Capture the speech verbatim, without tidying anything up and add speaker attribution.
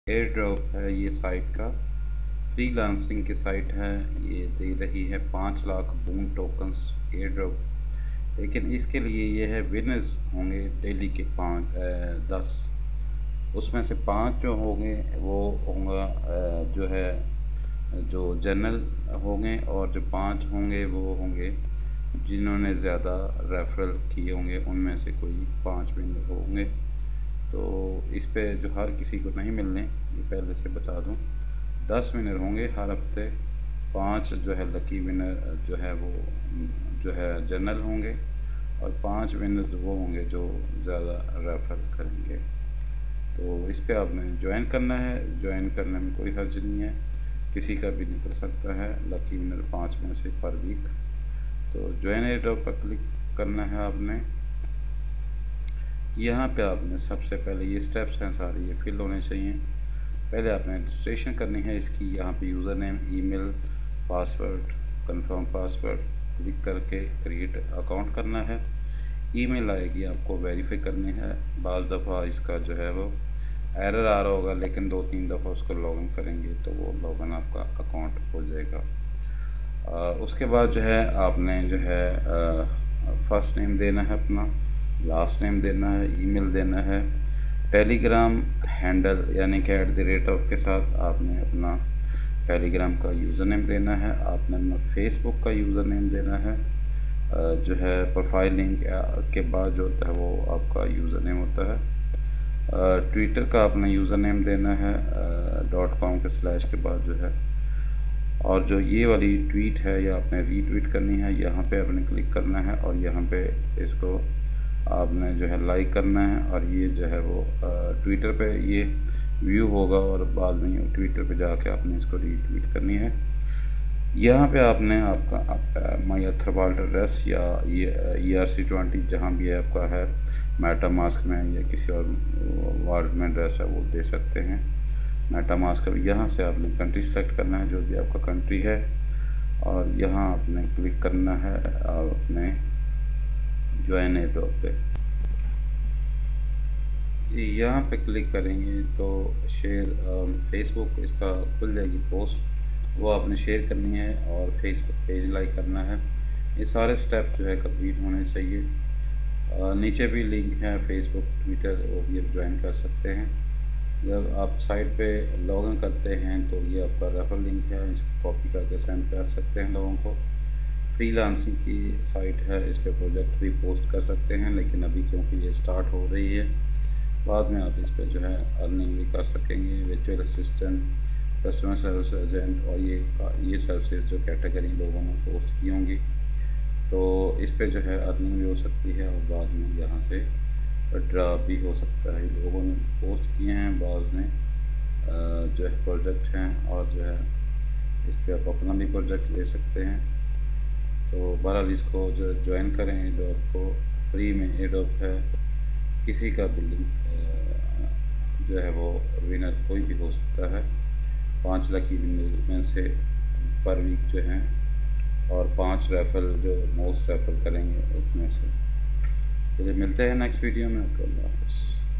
Speaker 1: Air drop है ये site का, फ्रीलांसिंग की साइट है। ये दे रही है पाँच लाख बून टोकन्स एयर ड्रॉप। लेकिन इसके लिए ये है विनर्स होंगे डेली के पाँच दस, उसमें से पाँच जो होंगे वो होंगे जो है जो जनरल होंगे, और जो पाँच होंगे वो होंगे जिन्होंने ज़्यादा रेफरल किए होंगे, उनमें से कोई पाँच विनर होंगे। तो इस पे जो हर किसी को नहीं मिलने, ये पहले से बता दूं। दस विनर होंगे हर हफ्ते, पाँच जो है लकी विनर जो है वो जो है जनरल होंगे, और पाँच विनर्स वो होंगे जो ज़्यादा रेफर करेंगे। तो इस पे आपने ज्वाइन करना है। ज्वाइन करने में कोई हर्ज नहीं है, किसी का भी निकल सकता है लकी विनर पाँच में से पर वीक। तो ज्वाइन एयर पर क्लिक करना है आपने। यहाँ पे आपने सबसे पहले ये स्टेप्स हैं सारे, ये फिल होने चाहिए। पहले आपने रजिस्ट्रेशन करनी है इसकी। यहाँ पे username, email, password, confirm password click करके क्रिएट अकाउंट करना है। ईमेल आएगी, आपको वेरीफाई करनी है। बाज़ दफ़ा इसका जो है वो एरर आ रहा होगा, लेकिन दो तीन दफ़ा उसको लॉगिन करेंगे तो वो लॉगिन आपका अकाउंट हो जाएगा। आ, उसके बाद जो है आपने जो है फर्स्ट नेम देना है अपना, लास्ट नेम देना है, ईमेल देना है। टेलीग्राम हैंडल यानी कि एट द रेट ऑफ के साथ आपने अपना टेलीग्राम का यूज़र नेम देना है। आपने अपना फेसबुक का यूज़र नेम देना है। जो है प्रोफाइल लिंक के बाद जो होता है वो आपका यूज़र नेम होता है। ट्विटर का अपना यूज़र नेम देना है डॉट कॉम के स्लैश के बाद जो है। और जो ये वाली ट्वीट है ये आपने रीट्वीट करनी है, यहाँ पे आपने क्लिक करना है और यहाँ पे इसको आपने जो है लाइक करना है। और ये जो है वो ट्विटर पे ये व्यू होगा, और बाद में ट्विटर पे जाके आपने इसको रीट्वीट करनी है। यहाँ पे आपने आपका आप, माई अथरवाल्ट एड्रेस या ई आर सी ट्वेंटी जहाँ भी है आपका है, मेटा मास्क में या किसी और वार्ड में एड्रेस है वो दे सकते हैं। मेटा मास्क यहाँ से आपने कंट्री सेलेक्ट करना है, जो भी आपका कंट्री है, और यहाँ आपने क्लिक करना है अपने ज्वाइन एयर ड्रॉप पे। यहाँ पे क्लिक करेंगे तो शेयर फेसबुक इसका खुल जाएगी पोस्ट, वो आपने शेयर करनी है और फेसबुक पेज लाइक करना है। ये सारे स्टेप जो है कंप्लीट होने चाहिए। आ, नीचे भी लिंक है फेसबुक, ट्विटर, वो भी आप ज्वाइन कर सकते हैं। जब आप साइट पे लॉगिन करते हैं तो ये आपका रेफर लिंक है, इसको कॉपी करके सेंड कर सकते हैं लोगों को। फ्रीलांसिंग की साइट है, इस पर प्रोजेक्ट भी पोस्ट कर सकते हैं, लेकिन अभी क्योंकि ये स्टार्ट हो रही है, बाद में आप इस पर जो है अर्निंग भी कर सकेंगे। Virtual assistant, customer service agent, और ये ये सर्विसेज जो कैटेगरी लोगों ने पोस्ट की होंगी, तो इस पे जो है अर्निंग भी हो सकती है, और बाद में यहाँ से ड्रा भी हो सकता है। लोगों ने पोस्ट किए हैं, बाज़ में जो है प्रोजेक्ट हैं, और जो है इस पर आप अपना भी प्रोजेक्ट ले सकते हैं। तो बहरहाल इसको जो ज्वाइन करें, एडोब को फ्री में एडोब है, किसी का भी लिंक जो है वो विनर कोई भी हो सकता है। पाँच लकी विनर्स में से पर वीक जो हैं, और पांच रेफर जो मोस्ट रेफर करेंगे उसमें से। चलिए मिलते हैं नेक्स्ट वीडियो में। अल्लाह हाफ़िज़।